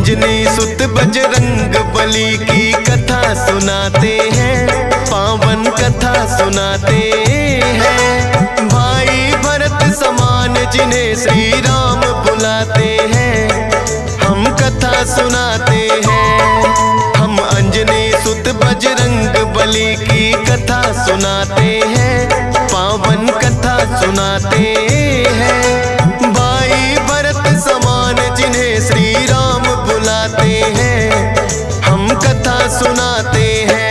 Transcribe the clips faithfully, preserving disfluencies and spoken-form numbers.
अंजनी सुत बजरंग बली की कथा सुनाते हैं, पावन कथा सुनाते हैं। भाई भरत समान जिन्हें श्री राम बुलाते हैं, हम कथा सुनाते हैं। हम अंजनी सुत बजरंग बली की कथा सुनाते हैं, पावन कथा सुनाते हैं। भाई भरत समान जिन्हें श्री राम बुलाते हैं, हम कथा सुनाते हैं।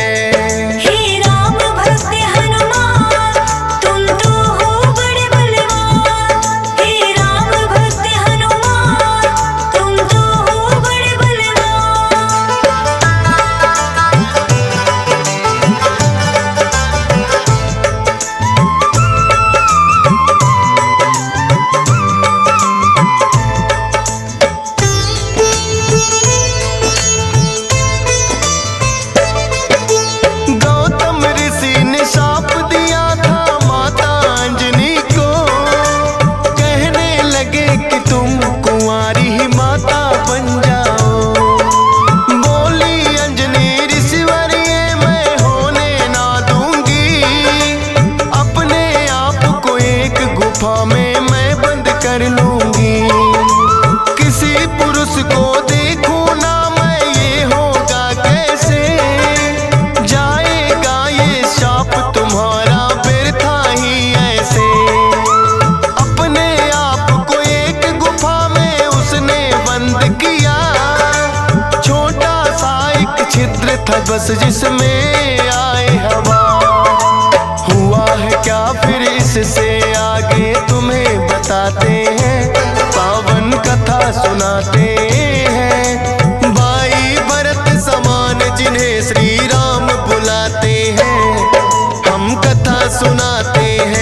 बस जिसमें आए हवा, हुआ है क्या फिर इससे आगे तुम्हें बताते हैं, पावन कथा सुनाते हैं। भाई भरत समान जिन्हें श्री राम बुलाते हैं, हम कथा सुनाते हैं।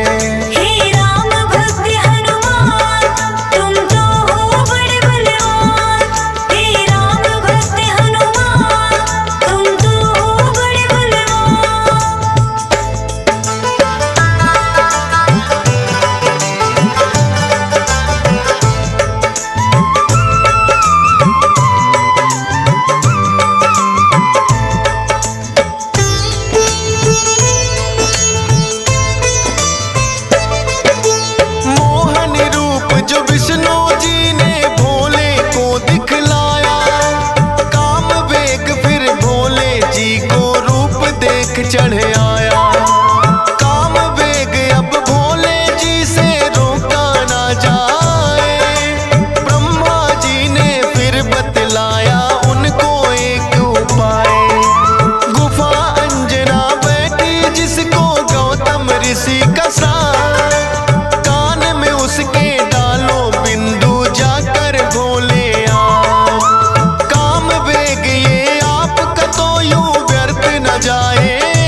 चढ़ आया काम वेग, अब भोले जी से रोका ना जाए। ब्रह्मा जी ने फिर बतलाया उनको एक उपाय। गुफा अंजना बैठी जिसको गौतम ऋषि का साथ, कान में उसके डालो बिंदु जाकर भोले आप। काम वेग ये आपका तो यूं व्यर्थ न जाए,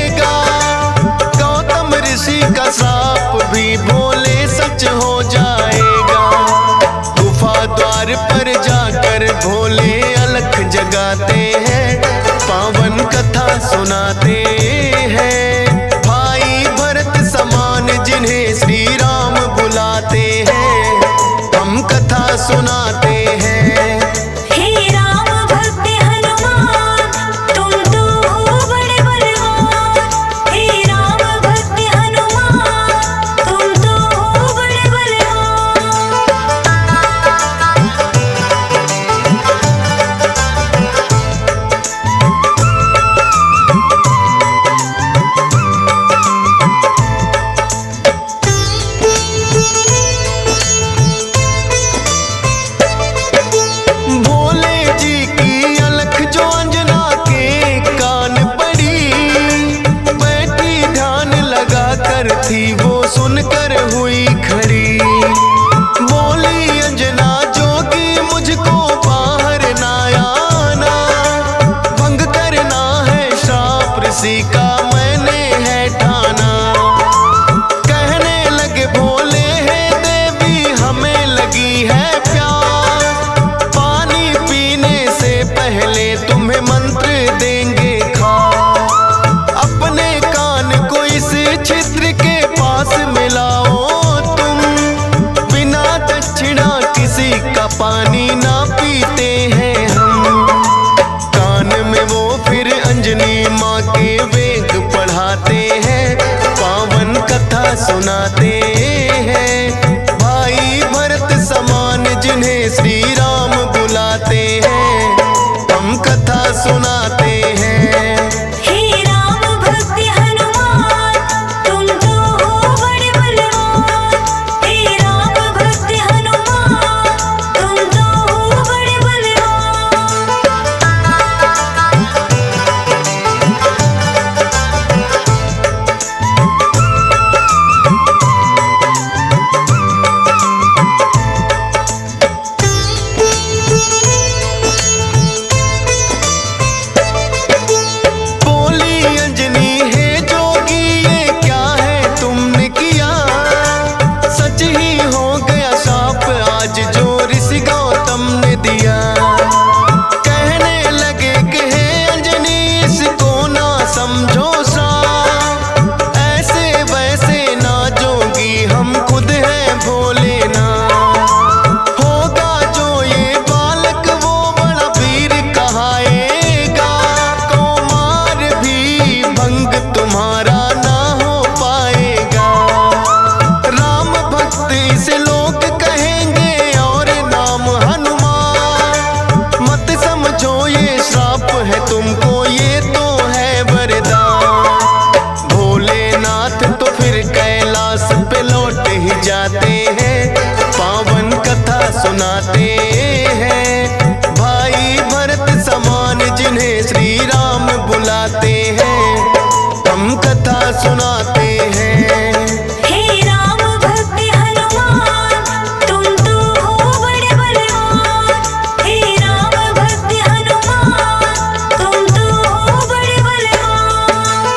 का साप भी भोले सच हो जाएगा। गुफा द्वार पर जाकर भोले अलख जगाते हैं, पावन कथा सुनाते हैं। भाई भरत समान जिन्हें श्री राम बुलाते हैं, हम कथा सुनाते हैं। सुनाते हैं। हे राम भक्त हनुमान तुम तो हो बड़े बलवान। हे राम भक्त हनुमान तुम तो हो बड़े बलवान।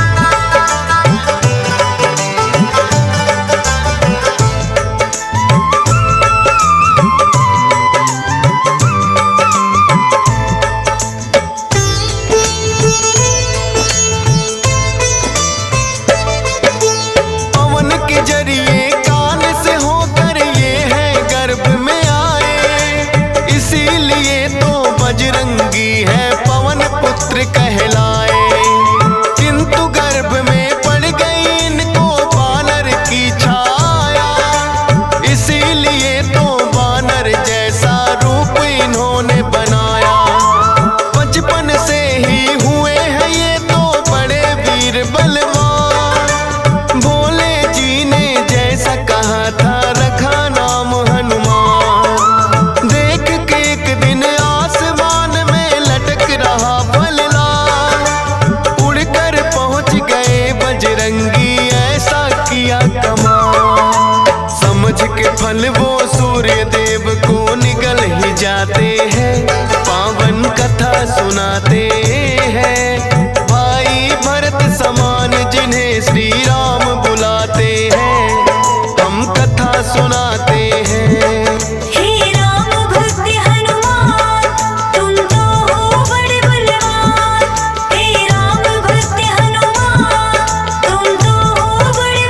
पवन के जरिए कान से होकर ये है गर्भ में आए, इसीलिए तो बजरंगी है पवन पुत्र कहलाए। किंतु गर्भ में पड़ गई इनको बानर की छाया, इसीलिए तो बानर जैसा रूप इन्होंने बनाया। बचपन से ही हुए हैं ये तो बड़े वीर बलवान, भोले जी ने जैसा कहा था रखा नाम हनुमान। देख के एक दिन आसमान में लटक रहा फलदार, उड़कर पहुंच गए बजरंगी ऐसा किया कमाल। समझ के फल वो सूर्य देव को निगल ही जाते हैं, पावन कथा सुनाते हैं। भाई भरत समान जिन्हें श्री राम बुलाते हैं, हम कथा सुनाते हैं। हे राम भक्त हनुमान तुम तो हो बड़े बलवान। हे राम भक्त हनुमान तुम तो हो बड़े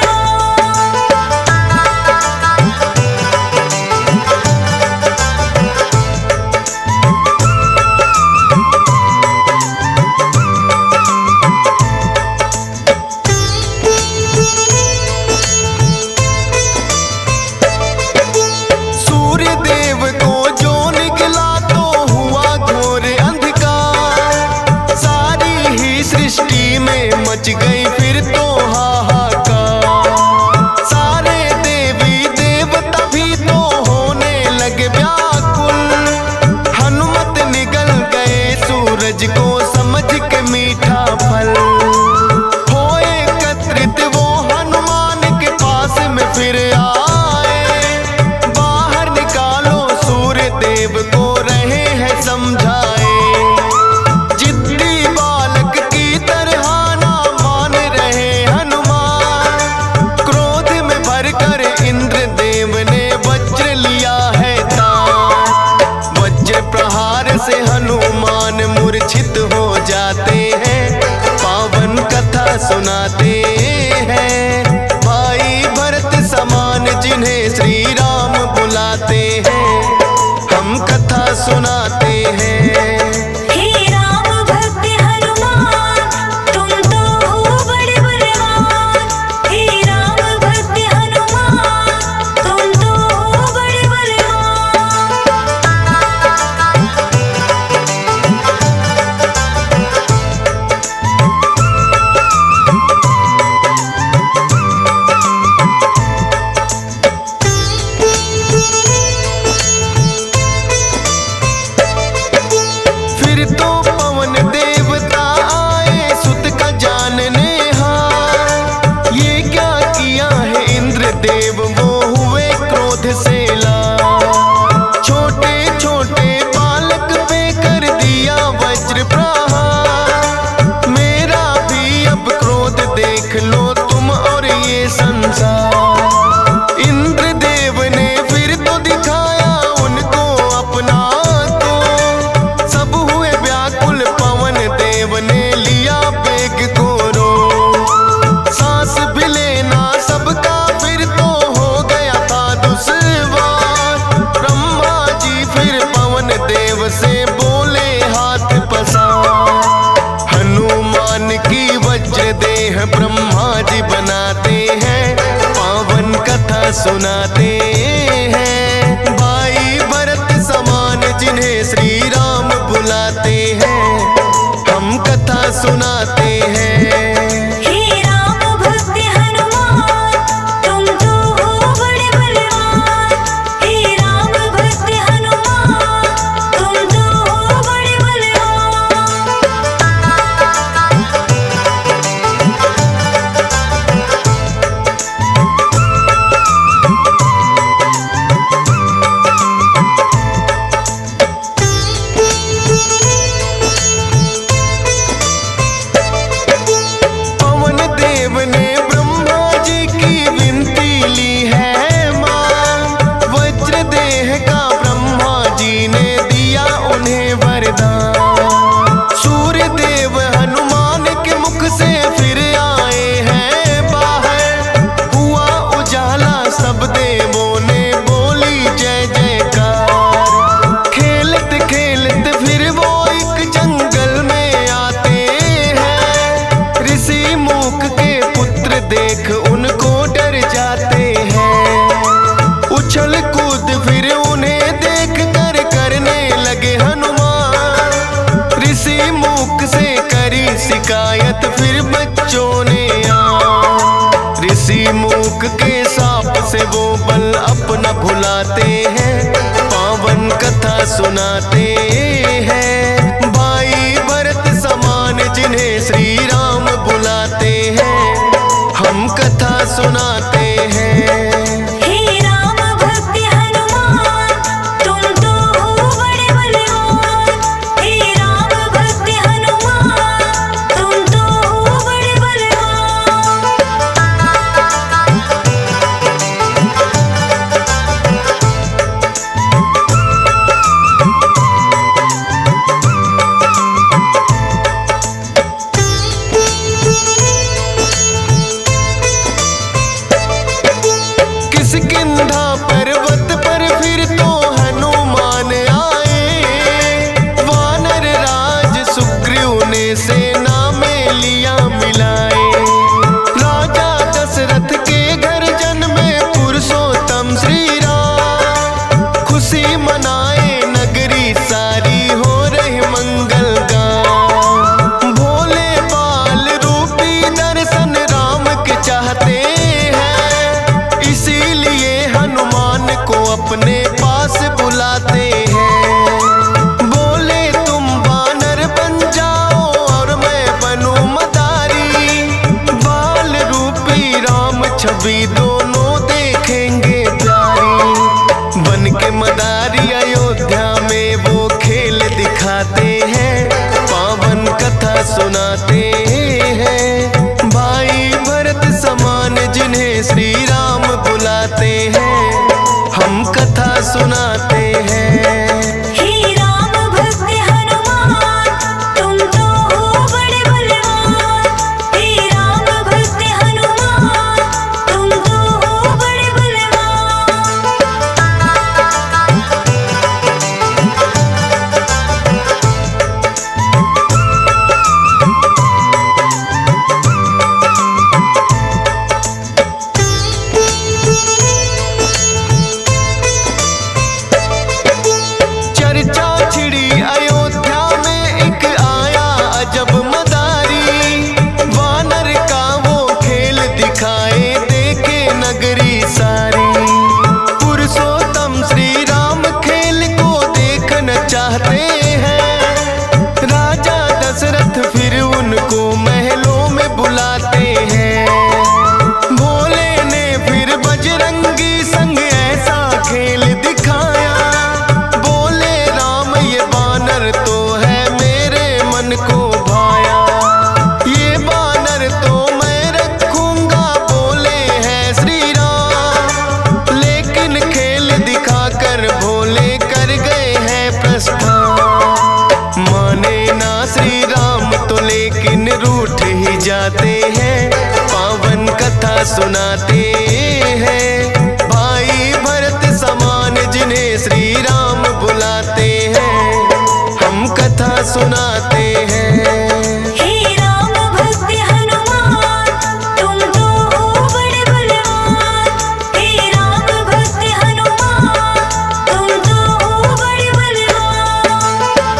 सूर्य देव को जो निकला तो हुआ घोर अंधकार, सारी ही सृष्टि में मच गई फिर तो हाहाकार। सारे देवी देवता भी तो होने लगे व्याकुल, हनुमत निगल गए सूरज को समझ के मीठा फल। हो एकत्रित वो हनुमान के पास में फिर आए, बाहर निकालो सूर्य देव को रहे हैं समझाए। जिद्दी बालक की तरह ना मान रहे हनुमान, क्रोध में भरकर इंद्र देव ने वज्र लिया है तान। वज्र प्रहार से हनुमान मूर्छित हो जाते हैं, पावन कथा सुनाते हैं। भाई भरत समान जिन्हें श्री राम बुलाते हैं, हम कथा सुनाते हैं। हे राम भक्त हनुमान तुम तो हो बड़े बलवान। हे राम भक्त हनुमान तुम तो हो बड़े फिर तो पवन देवता आए सुत का जानने हार, ये क्या किया है इंद्र देव वो हुए क्रोध से लाल। छोटे छोटे बालक पे कर दिया वज्र प्रहार, मेरा भी अब क्रोध देख लो तुम और ये संसार। इंद्र देव ने फिर तो दिखाया उनको अपना तो, सब हुए व्याकुल पवन देव ने लिया बेग को रो। सांस भी लेना सबका फिर तो हो गया था दुश्वार। ब्रह्मा जी फिर पवन देव से बोले हाथ पसार। हनुमान की वज्र देह ब्रह्मा जी बनाते हैं, पावन कथा सुनाते हैं। भाई भरत समान जिन्हें श्री राम बुलाते हैं, हम कथा सुनाते हैं। हे राम भक्त हनुमान तुम तो हो बड़े बलवान। हे राम भक्त हनुमान तुम तो हो बड़े बलवान। के पुत्र देख उनको डर जाते हैं। उछल कूद फिर उन्हें देख कर करने लगे हनुमान। ऋषि मूक से करी शिकायत फिर बच्चों ने आ। ऋषि मूक के साप से वो बल अपना भुलाते हैं, पावन कथा सुनाते हैं। भाई भरत समान जिन्हें श्री राम बुलाते हैं, हम कथा सुनाते हैं। हे राम भक्त हनुमान, तुम तो हो बड़े बलवान। हे राम भक्त हनुमान, तुम तो हो बड़े बलवान। किष्किंधा पर्वत पर फिर तो हनुमान आए। वानर राज सुग्रीव ने सेना में लिया मिलाए। राजा दशरथ के घर जन्मे पुरुषोत्तम श्री राम। खुशी मनाए नगरी सारी हो रही मंगल गान। भोले बाल रूपी दर्शन राम के चाहते हैं, इसीलिए हनुमान को अपने पास बुलाते हैं। बोले तुम वानर बन जाओ और मैं बनूं मदारी। बाल रूपी राम छवि दोनों देखेंगे प्यारी। बन के मदारी अयोध्या में वो खेल दिखाते हैं, पावन कथा सुनाते हैं। भाई भरत समान जिन्हें श्री राम बुलाते हैं, हम कथा सुनाते हैं। हे राम भक्त हनुमान, तुम तो हो बड़े बलवान। हे राम भक्त हनुमान, तुम तो हो बड़े बलवान। चर्चा छिड़ी अयोध्या में एक आया अजब मदारी। वानर का वो खेल दिखाए देखे नगरी सारी। पुरुषोत्तम श्री राम खेल को देखना चाहते हैं। राजा दशरथ फिर उनको महलों में बुलाते हैं। भोले ने फिर बजरंगी संग ऐसा खेल दिखाया। बोले राम ये बानर तो है मेरे मन को भाया। ये बानर तो मैं रखूंगा, बोले हैं श्री राम। लेकिन खेल दिखाकर भोले कर गए हैं प्रस्थान। माने ना श्री राम तो लेकिन रूठ ही जाते हैं, पावन कथा सुनाते हैं। भाई भरत समान जिन्हें श्री राम बुलाते हैं, हम कथा सुनाते हैं। हे राम भक्त हनुमान, तुम तो हो बड़े बलवान। हे राम भक्त हनुमान, तुम तो हो बड़े बलवान।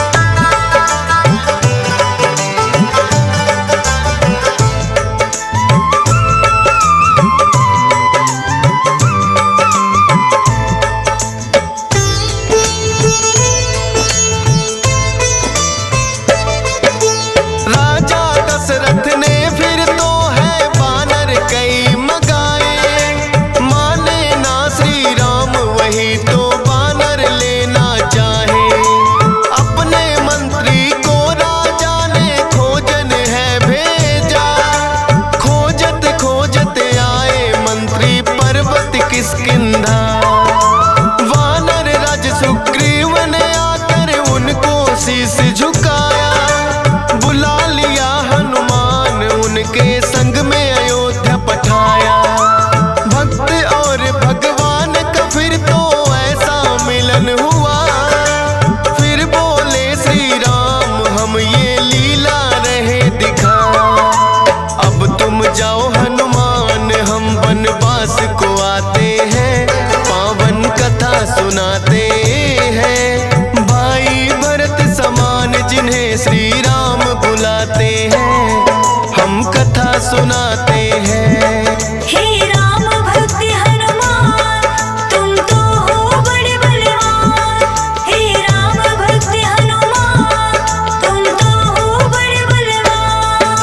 राजा दशरथ ने फिर तो है बानर कई मगाए। माने ना श्री राम वही तो बानर लेना चाहे। अपने मंत्री को राजा ने खोजन है भेजा। खोजत खोजत आए मंत्री पर्वत किष्किंधा। वानर राज सुग्रीव ने आकर उनको शीश झुकाया। बुला लिया हनुमान उनके संग में अयोध्या पठाया। भक्त और भगवान का फिर तो ऐसा मिलन हुआ। फिर बोले श्री राम हम ये लीला रहे दिखा। अब तुम जा जाओ हनुमान, हम वनवास को आते हैं, पावन कथा सुनाते हैं। भाई भरत समान जिन्हें श्री राम बुलाते हैं, हम कथा सुनाते हैं। हे राम भक्त हनुमान, तुम तो हो बड़े बलवान। हे राम भक्त हनुमान, तुम तो हो बड़े बलवान।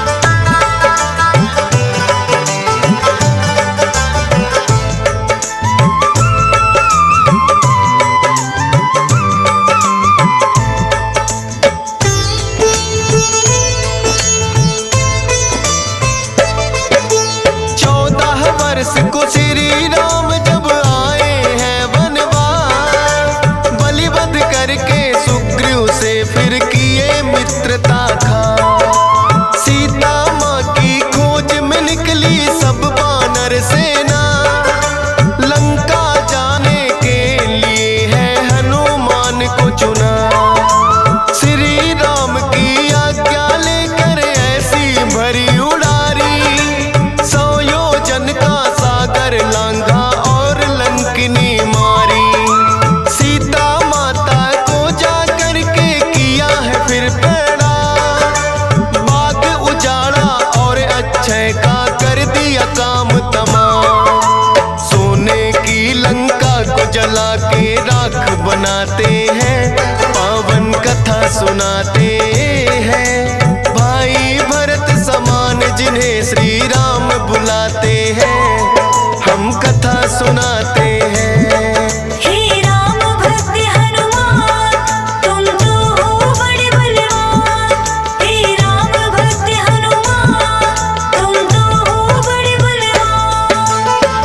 चौदह वर्ष को श्री राम जब आए हैं वनवास, बलिवध करके सुग्रीव से फिर किए मित्रता खा। सीता माँ की खोज में निकली सब वानर सेना, लंका जाने के लिए है हनुमान को चुना। श्री राम की आज्ञा लेकर ऐसी भरी उड़ारी, सौ योजन का सागर लांघा और लंकिनी मारी। सीता माता को जा करके किया है फिर पैड़ा, बाग उजाड़ा और अक्षय का कर दिया काम तमाम। सोने की लंका को जला के राख बनाते हैं, पावन कथा सुनाते हैं। भाई भरत समान जिन्हें श्री राम बुलाते हैं, हम कथा सुनाते हैं। हे राम भक्त हनुमान, तुम तो हो बड़े बलवान। हे राम भक्त हनुमान, तुम तो हो बड़े बलवान।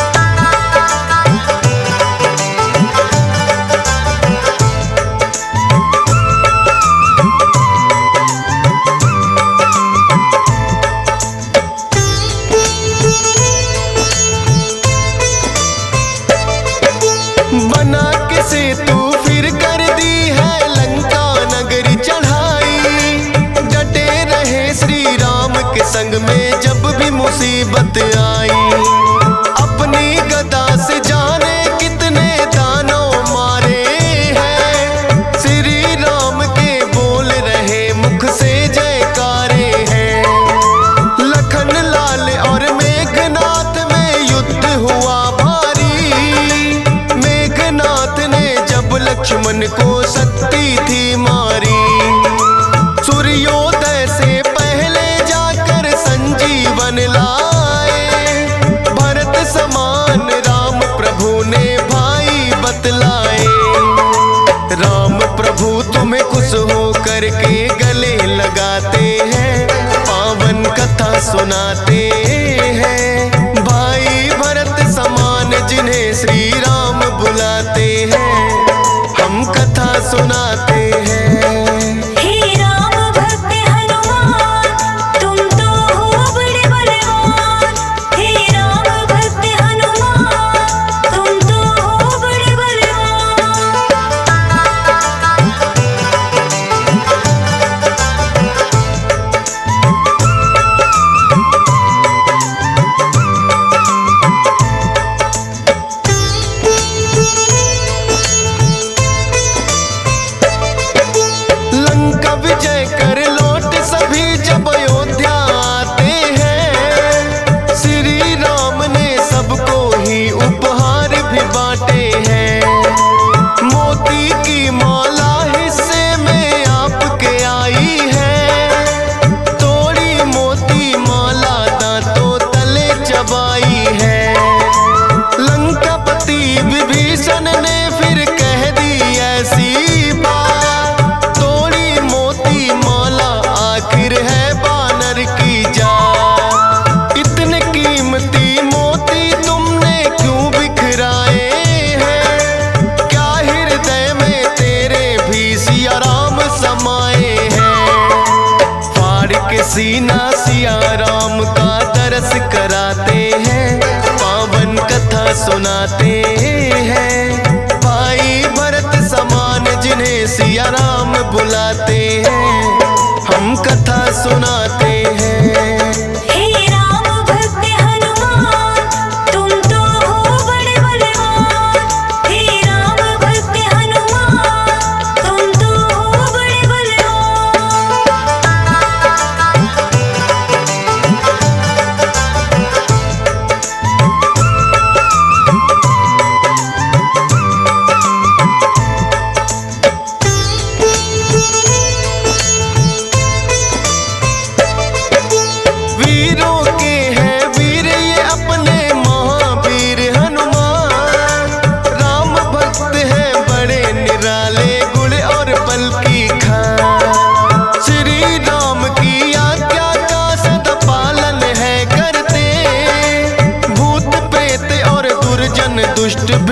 बना के सेतु फिर कर दी है लंका नगरी चढ़ाई। डटे रहे श्री राम के संग में जब भी मुसीबत आई। अपनी गदा से जाने कितने दानव मारे हैं, श्री राम के बोल रहे मुख से जयकारे हैं। लखन लाल और मेघनाथ में युद्ध हुआ भारी, मेघनाथ ने जब लक्ष्मण को शक्ति थी मारी। सूर्योदय से पहले जाकर संजीवन लाए, भरत समान राम प्रभु ने भाई बतलाए। राम प्रभु तुम्हें खुश हो करके गले लगाते हैं, पावन कथा सुनाते हैं। भाई भरत समान जिन्हें श्री राम बुलाते हैं, हम कथा सुनाते हैं। हे राम भक्त हनुमान, तुम तो हो बड़े बलवान। हे राम भक्त हनुमान, तुम तो हो बड़े बलवान। लंका विजय कर लौट सभी जब अयोध्या आते हैं, श्री राम ने सबको ही उपहार भी बांटे हैं। मोती की माला हिस्से में आपके आई है, तोड़ी मोती माला दांतों तले चबाई है। लंकापति विभीषण ने फिर कह दी ऐसी बात, तोड़ी मोती माला आखिर है बानर की जात। इतने कीमती मोती तुमने क्यों बिखराए हैं, क्या हृदय में तेरे भी सिया राम समाए हैं। फाड़ के सीना सिया राम का दरस कराते हैं, पावन कथा सुनाते हैं। भाई भरत समान जिन्हें सिया राम बुलाते हैं, हम कथा सुनाते हैं। हे राम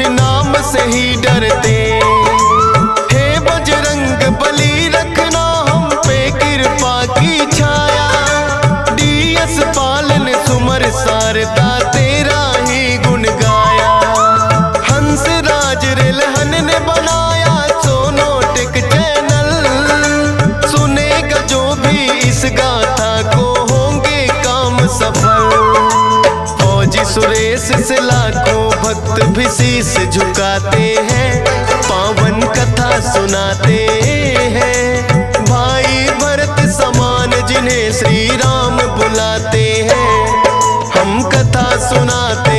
भी नाम से ही डरते। हे बजरंग बली रखना हम पे कृपा की छाया, डीएस पालन सुमर सारदा तेरा ही गुण गाया। हंस राज रेलहन ने बनाया सोनोटेक चैनल, सुनेगा जो भी इस गाथा को होंगे काम सफल। फौजी सुरेश से लाखों भक्त भी शीश झुकाते हैं, पावन कथा सुनाते हैं। भाई भरत समान जिन्हें श्री राम बुलाते हैं, हम कथा सुनाते